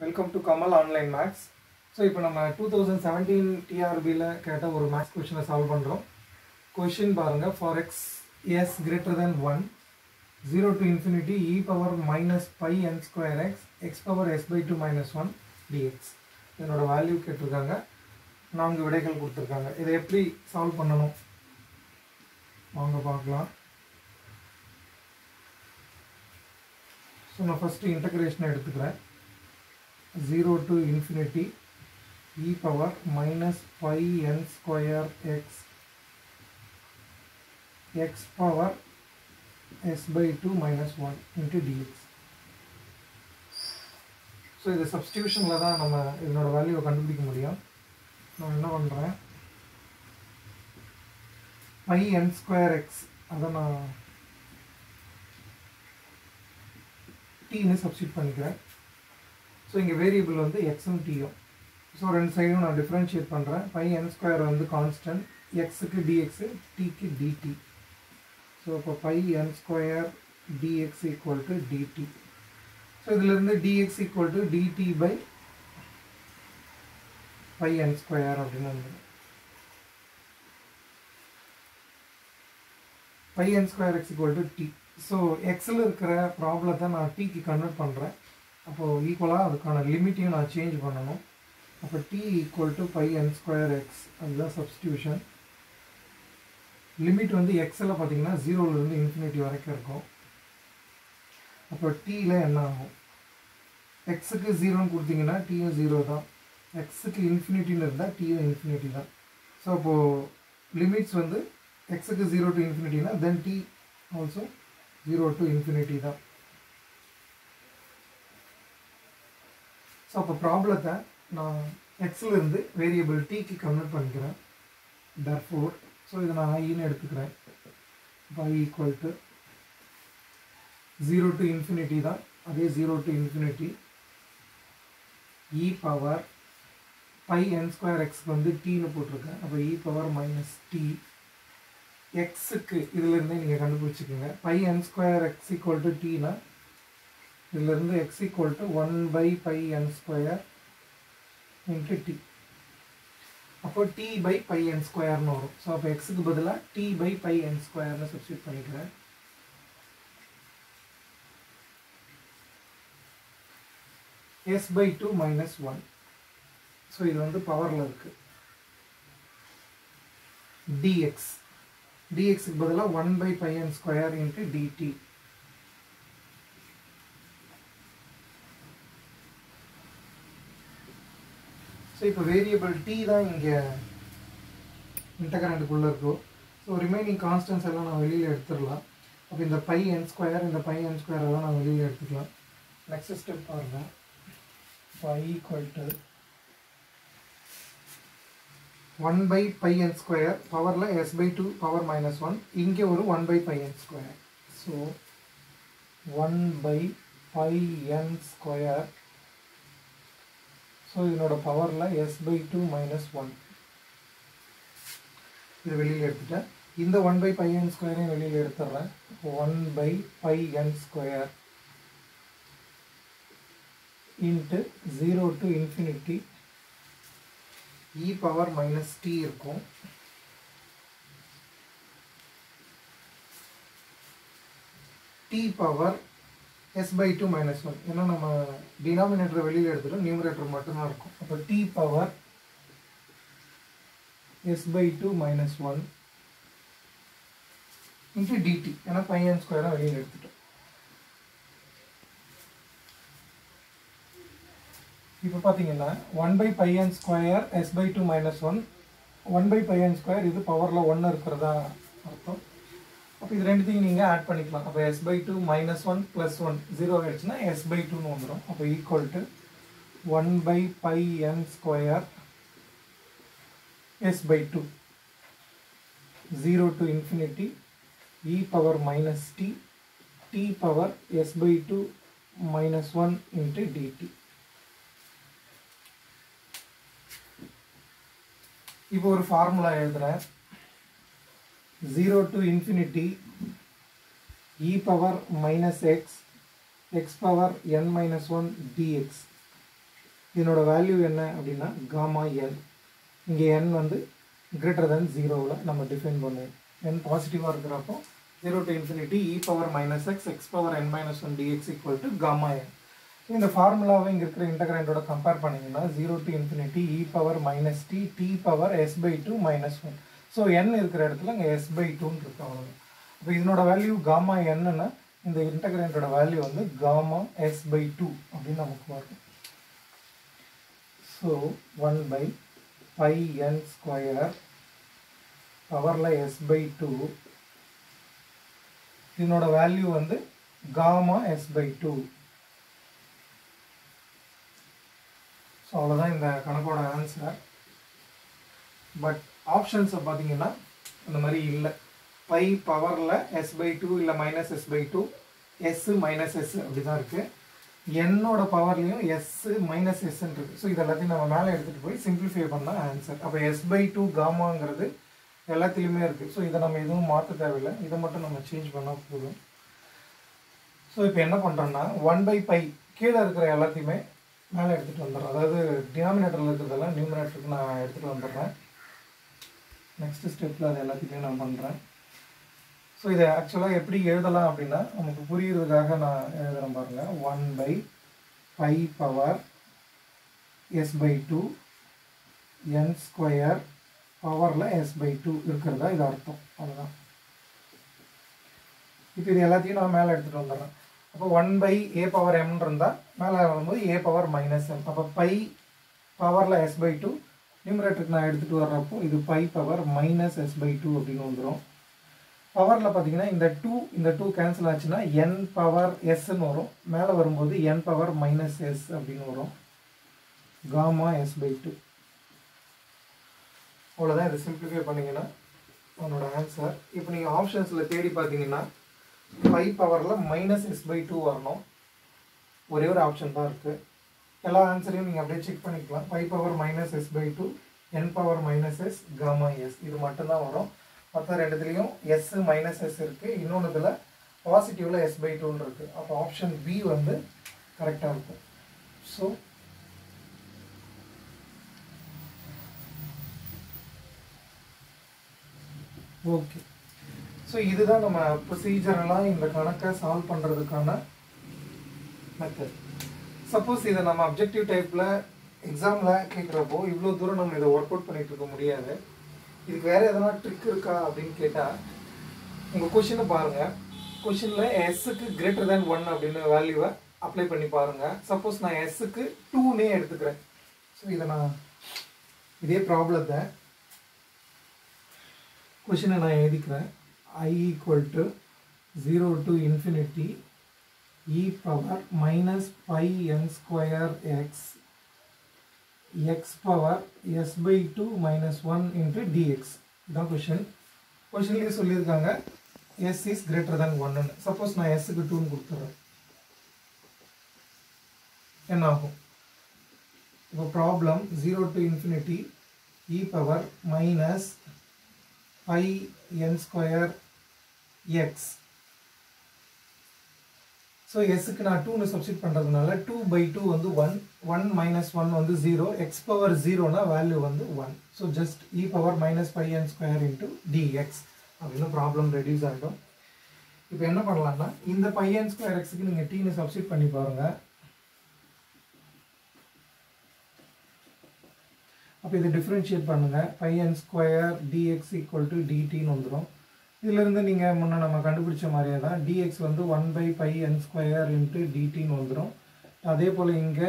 Welcome to Kamal Online Maths. So, இப்போ நம்ம 2017 TRB-ல கேட்ட ஒரு மேத்ஸ் கொஷனை சால்வ் பண்ணுறோம். கொஷின் பாருங்க, for x s greater than 1, 0 to infinity e power minus pi n square x, x power s by 2 minus 1 dx. இதனோட value கேட்டிருக்காங்க, 4 விடைகள் கொடுத்துருக்காங்க. இதை எப்படி சால்வ் பண்ணணும் வாங்க பார்க்கலாம். ஸோ நான் ஃபஸ்ட்டு இன்டகிரேஷனை எடுத்துக்கிறேன். 0 to infinity e power minus pi n square x, x power s by 2 minus 1 into dx. So இது சப்ஸ்டியூஷனில் தான் நம்ம இதனோட வேல்யூவை கண்டுபிடிக்க முடியும். நான் என்ன பண்ணுறேன், pi n square x அதை நான் tன்னு சப்ஸ்டியூட் பண்ணிக்கிறேன். ஸோ இங்கே வேரியபிள் வந்து எக்ஸும் டீயும். ஸோ ரெண்டு சைடும் நான் டிஃப்ரென்ஷியேட் பண்ணுறேன். பை என் ஸ்கொயர் வந்து கான்ஸ்டன்ட், எக்ஸுக்கு டிஎக்ஸு, டிக்கு டிடி. ஸோ இப்போ pi n square d x equal to d t. So இதிலிருந்து d x equal to d t by pi n square அப்படின்னு வந்து pi n square x equal to t. So எக்ஸில் இருக்கிற ப்ராப்ளத்தை நான் டிக்கு கன்வெர்ட் பண்ணுறேன். அப்போது ஈக்குவலாக அதுக்கான லிமிட்டையும் நான் சேஞ்ச் பண்ணணும். அப்போ t equal to pi n square x, அதுதான் சப்ஸ்டியூஷன். லிமிட் வந்து எக்ஸில் பார்த்தீங்கன்னா 0லேருந்து இன்ஃபினிட்டி வரைக்கும் இருக்கும். அப்போ டீயில் என்ன ஆகும், எக்ஸுக்கு 0ன்னு கொடுத்தீங்கன்னா டீயும் 0 தான், எக்ஸுக்கு இன்ஃபினிட்டின்னு இருந்தால் டீயும் இன்ஃபினிட்டி தான். ஸோ அப்போது லிமிட்ஸ் வந்து எக்ஸுக்கு 0 to இன்ஃபினிட்டினா then t also 0 to infinity தான். ஸோ அப்போ ப்ராப்ளத்தை நான் எக்ஸிலிருந்து வேரியபிள் டிக்கு கன்வெர்ட் பண்ணிக்கிறேன். therefore ஸோ இதை நான் ஐன்னு எடுத்துக்கிறேன். இப்போ I equal to 0 to infinity தான், அதே 0 to infinity e power pi n square எக்ஸ்க்கு வந்து டீன்னு போட்டிருக்கேன். அப்போ இ பவர் மைனஸ் டி எக்ஸுக்கு இதிலேருந்தே நீங்கள் கண்டுபிடிச்சிக்கோங்க. Pi n square x equal to டீனா இதிலிருந்து x equal to 1 by pi n square into t. அப்போ டி பை பை என் ஸ்கொயர்னு வரும். ஸோ அப்போ எக்ஸுக்கு பதிலாக டி பை பை என் ஸ்கொயர்னு சப்ஸ்டியூட் பண்ணிக்கிறேன். s by 2 minus 1. ஸோ இது வந்து பவரில் இருக்குது. dx, dxக்கு பதிலாக 1 by pi n square into d t. So இப்போ வேரியபிள் டி தான் இங்கே இன்டகிரண்டுக்குள்ளே இருக்கும். ஸோ ரிமைனிங் கான்ஸ்டன்ஸ் எல்லாம் நான் வெளியில் எடுத்துடலாம். அப்போ இந்த பை என் ஸ்கொயர், இந்த பை என் ஸ்கொயர் எல்லாம் நான் வெளியில் எடுத்துக்கலாம். நெக்ஸ்ட் ஸ்டெப் பாருங்கள், pi equal to 1 by pi n square பவரில் எஸ் பை 2 பவர் மைனஸ் 1, இங்கே ஒரு 1 by pi n square. So 1 by pi n square. So இதனோட பவரில் எஸ் பை 2 மைனஸ் 1 இது வெளியில் எடுத்துட்டேன். இந்த 1 பை பை என் ஸ்கொயரையும் வெளியில் எடுத்துடுறேன். 1 by pi n square into 0 to infinity e power minus t இருக்கும். T power s by 2 minus 1, ஏன்னா நம்ம டினாமினேட்டரை வெளியில் எடுத்துட்டோம், நியூமரேட்டர் மட்டும்தான் இருக்கும். அப்போ t power s by 2 minus 1 into d t, ஏன்னா பை என் ஸ்கொயராக வெளியில் எடுத்துட்டோம். இப்போ பார்த்தீங்கன்னா 1 by pi n square s by 2 minus 1, 1 by pi n square இது பவரில் 1 இருக்கிறதா அர்த்தம். அப்போ இது ரெண்டுத்தையும் நீங்கள் ஆட் பண்ணிக்கலாம். அப்போ எஸ் பை 2 மைனஸ் 1 ப்ளஸ் 1 0 ஆகிடுச்சுன்னா எஸ் பை 2ன்னு வந்துடும். அப்போ equal to 1 by pi n square s by 2 0 to infinity e power minus t, t power s by 2 minus 1 into d t. இப்போ ஒரு ஃபார்முலா எழுதுகிறேன். 0 to infinity e power minus x x power n minus 1 dx. இதனோட value என்ன அப்படின்னா gamma என். இங்கே n வந்து greater than 0வில் நம்ம define பண்ணுவோம். n பாசிட்டிவாக இருக்கிறப்போ 0 to infinity e power minus x x power n minus 1 dx equal to gamma n. இந்த ஃபார்முலாவை இங்கே இருக்கிற இன்டகிரண்டோட கம்பேர் பண்ணிங்கன்னா 0 to infinity e power minus t t power s by 2 minus 1. So n இருக்கிற இடத்துல இங்கே s by 2ன்னு இருக்கு அவ்வளோதான். அப்போ இதனோட வேல்யூ காமா என்னன்னா இந்த இன்டகிரண்டோட வேல்யூ வந்து காமா s by 2 அப்படின்னு நமக்கு வரும். So 1 by pi n square பவரில் s by 2 இதனோட வேல்யூ வந்து காமா s by 2. ஸோ அவ்வளோதான் இந்த கணக்கோட ஆன்சர். பட் ஆப்ஷன்ஸை பார்த்தீங்கன்னா அந்த மாதிரி இல்லை. பை பவரில் s by 2 இல்லை minus s by 2 s minus s அப்படி தான் இருக்குது. என்னோட பவர்லேயும் s மைனஸ் sன்னு இருக்குது. ஸோ இது எல்லாத்தையும் நம்ம மேலே எடுத்துகிட்டு போய் சிம்பிளிஃபை பண்ணால் ஆன்சர். அப்போ s by 2 காமாங்கிறது எல்லாத்துலேயுமே இருக்குது. ஸோ இதை நம்ம எதுவும் மாற்ற தேவையில்லை, இதை மட்டும் நம்ம சேஞ்ச் பண்ணால் போதும். ஸோ இப்போ என்ன பண்ணுறோன்னா 1 by pi கீழே இருக்கிற எல்லாத்தையுமே மேலே எடுத்துகிட்டு வந்துடுறேன். அதாவது டினாமினேட்டரில் இருக்கிறதெல்லாம் நியூமினேட்டருக்கு நான் எடுத்துகிட்டு வந்துடுறேன். நெக்ஸ்ட் ஸ்டெப்பில் அது எல்லாத்தையுமே நான் பண்ணுறேன். ஸோ இதை ஆக்சுவலாக எப்படி எழுதலாம் அப்படின்னா நமக்கு புரியுறதுக்காக நான் எழுதுகிறேன் பாருங்கள். 1 by pi power s by 2 n square பவரில் s by 2 இருக்கிறதா இது அர்த்தம். அதுதான். இப்போ இது எல்லாத்தையும் நான் மேலே எடுத்துகிட்டு வந்துடுறேன். அப்போ 1 by a பவர் m இருந்தால் மேலே வரும்போது a பவர் மைனஸ் m. அப்போ பை பவரில் s by 2 நியூமரேட்டருக்கு நான் எடுத்துகிட்டு வர்றப்போ இது pi power minus s by 2 அப்படின்னு வந்துடும். பவரில் பார்த்தீங்கன்னா இந்த 2 கேன்சல் ஆச்சுன்னா n பவர் sன்னு வரும். மேலே வரும்போது n பவர் மைனஸ் s அப்படின்னு வரும். Gamma s by 2. அவ்வளோதான். இதை சிம்பிளிஃபை பண்ணிங்கன்னா உன்னோட ஆன்சர். இப்போ நீங்கள் ஆப்ஷன்ஸில் தேடி பார்த்தீங்கன்னா பை பவரில் மைனஸ் s by 2 வரணும். ஒரே ஒரு ஆப்ஷன் தான் இருக்குது. எல்லா ஆன்சரையும் நீங்கள் அப்படியே செக் பண்ணிக்கலாம். Pi power minus s by 2 n power minus s gamma s இது மட்டும்தான் வரும். மற்ற ரெண்டுத்துலேயும் s மைனஸ் s இருக்குது. இன்னொன்று இதில் பாசிட்டிவில் s by 2ன்னு இருக்குது. அப்போ ஆப்ஷன் பி வந்து கரெக்டாக இருக்கும். So okay. ஸோ இதுதான் நம்ம ப்ரொசீஜரெல்லாம் இந்த கணக்கை சால்வ் பண்ணுறதுக்கான மெத்தட். சப்போஸ் இதை நம்ம அப்ஜெக்டிவ் டைப்பில் எக்ஸாமில் கேட்குறப்போ இவ்வளோ தூரம் நம்ம இதை ஒர்க் அவுட் பண்ணிகிட்டு இருக்க முடியாது. இதுக்கு வேறு எதனா ட்ரிக் இருக்கா அப்படின்னு கேட்டால் உங்கள் கொஷினை பாருங்கள். கொஷினில் எஸ்ஸுக்கு கிரேட்டர் தேன் 1 அப்படின்னு வேல்யூவை அப்ளை பண்ணி பாருங்கள். சப்போஸ் நான் எஸ்ஸுக்கு 2னே எடுத்துக்கிறேன். ஸோ இதை நான் இதே ப்ராப்ளத்தை கொஷினை நான் எழுதிக்கிறேன். I equal to 0 to infinity e power minus pi n square x power s by 2 minus 1 into dx. இதான் கொஷின். கொஷின்லேயே சொல்லியிருக்காங்க s is greater than 1. Suppose நான் sக்கு 2ன்னு கொடுத்துட்றேன், என்ன ஆகும்? இப்போ problem 0 to infinity e power minus pi n square x. So எஸ்க்கு நான் 2ன்னு சப்ஸ்டிட் பண்ணுறதுனால 2 by 2 வந்து 1, 1 minus 1 வந்து 0, x பவர் 0னா வேல்யூ வந்து 1. So just e power minus pi n square into dx அப்படின்னு ப்ராப்ளம் ரெடியூஸ் ஆகிடும். இப்போ என்ன பண்ணலாம்னா இந்த pi n ஸ்கொயர் எக்ஸுக்கு நீங்கள் டீன்னு சப்ஸ்டிட் பண்ணி பாருங்கள். அப்போ இதை டிஃப்ரென்ஷியேட் பண்ணுங்கள். pi n square dx equal to dtன்னு வந்துடும். இதிலிருந்து நீங்கள் முன்னே நம்ம கண்டுபிடிச்ச மாதிரியே தான் dx வந்து 1 by pi n square into dtன்னு வந்துடும். அதே போல் இங்கே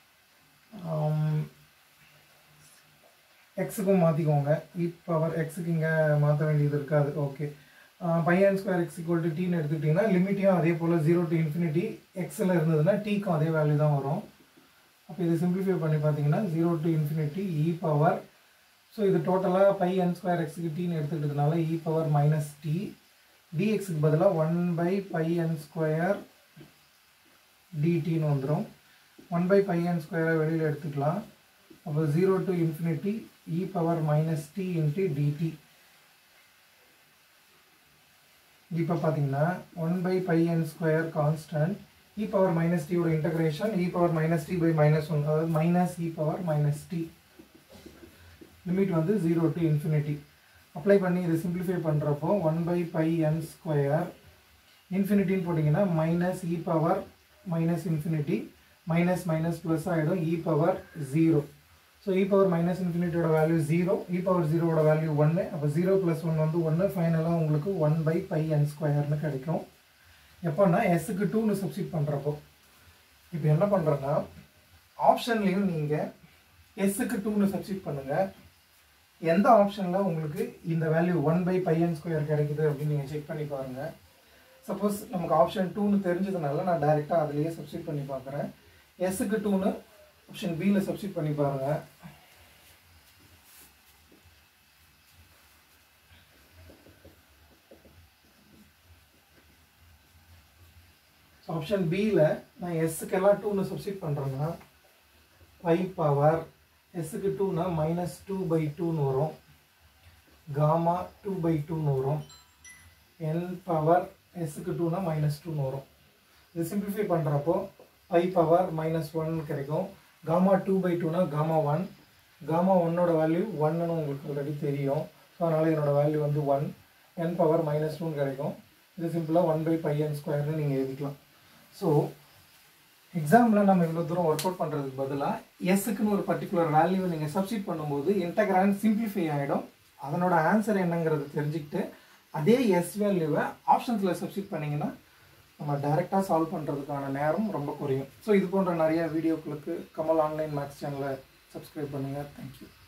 எக்ஸுக்கும் மாற்றிக்கோங்க. இ பவர் எக்ஸுக்கு இங்கே மாற்ற வேண்டியது இருக்காது. Okay. pi n square x equal to டீன்னு எடுத்துக்கிட்டிங்கன்னா லிமிட்டையும் அதே போல் 0 to infinity எக்ஸில் இருந்ததுன்னா டீக்கும் அதே வேல்யூ தான் வரும். அப்போ இதை சிம்பிளிஃபை பண்ணி பார்த்தீங்கன்னா 0 to infinity e power, so இது டோட்டலாக pi n ஸ்கொயர் எக்ஸுக்கு டீன்னு எடுத்துக்கிட்டதுனால e பவர் மைனஸ் டி, dxக்கு பதிலாக 1 by pi n ஸ்கொயர் dtன்னு வந்துடும். 1 by pi n ஸ்கொயரை வெளியில் எடுத்துக்கலாம். அப்போ 0 to infinity e power minus t into dt. இப்போ பார்த்தீங்கன்னா 1 by pi n square constant, e power minus t ஓட integration e power minus t by minus 1 அதாவது minus e power minus t limit வந்து 0 to infinity apply பண்ணி இதை simplify பண்ணுறப்போ 1 by pi n square இன்ஃபினிட்டின்னு போட்டிங்கன்னா minus e power minus infinity minus minus plus ஆகிடும் e power 0 so e power minus infinity ஓட value 0 e power 0 ஓட value 1 அப்போ 0 plus 1 வந்து 1 ஃபைனலாக உங்களுக்கு 1 by pi n squareனு கிடைக்கும் எப்போன்னா எஸ்ஸுக்கு 2னு சப்ஸ்டிட் பண்ணுறப்போ இப்போ என்ன பண்ணுறேன்னா ஆப்ஷன்லேயும் நீங்கள் எஸ்ஸுக்கு 2னு சப்ஸ்டிட் பண்ணுங்கள் எந்த ஆப்ஷனில் உங்களுக்கு இந்த value 1 by pi n square கிடைக்குது அப்படின்னு நீங்கள் செக் பண்ணி பாருங்கள் சப்போஸ் நமக்கு ஆப்ஷன் 2னு தெரிஞ்சதுனால நான் டைரெக்டாக அதுலேயே சப்ஸ்டிட் பண்ணி பார்க்குறேன் எஸ்ஸுக்கு 2னு ஆப்ஷன் பியில் சப்ஸ்டிட் பண்ணி பாருங்கள் ஆப்ஷன் பியில் நான் எஸ்ஸுக்கெல்லாம் 2னு சப்ஸ்டிட் பண்ணுறேன்னா பை பவர் எஸ்ஸுக்கு 2னா minus 2 by 2னு வரும் காமா 2 by 2னு வரும் n பவர் எஸ்ஸுக்கு 2னா minus 2னு வரும் இது சிம்பிளிஃபை பண்ணுறப்போ பை பவர் minus 1 கிடைக்கும் காமா 2 by 2னா காமா 1 காமா 1ஓட வேல்யூ 1னு உங்களுக்கு ஆல்ரெடி தெரியும் ஸோ அதனால் என்னோட வேல்யூ வந்து 1 n பவர் minus 2னு கிடைக்கும் இது சிம்பிளாக 1 by pi n ஸ்கொயர்னு நீங்கள் எழுதிக்கலாம் ஸோ எக்ஸாம்பிள் நம்ம இவ்வளோ தூரம் ஒர்க் அவுட் பண்ணுறதுக்கு பதிலாக எஸ்ஸுக்குன்னு ஒரு பர்டிகுலர் வேல்யூவை நீங்கள் சப்ஸ்டிட் பண்ணும்போது இன்டகிராண்ட் சிம்பிளிஃபை ஆகிடும் அதனோட ஆன்சர் என்னங்கிறது தெரிஞ்சுக்கிட்டு அதே எஸ் வேல்யூவை ஆப்ஷன்ஸில் சப்ஸ்டிட் பண்ணிங்கன்னா நம்ம டைரெக்டாக சால்வ் பண்ணுறதுக்கான நேரம் ரொம்ப குறையும் ஸோ இது போன்ற நிறைய வீடியோக்களுக்கு கமல் ஆன்லைன் மேக்ஸ் சேனலை சப்ஸ்கிரைப் பண்ணுங்கள் தேங்க்யூ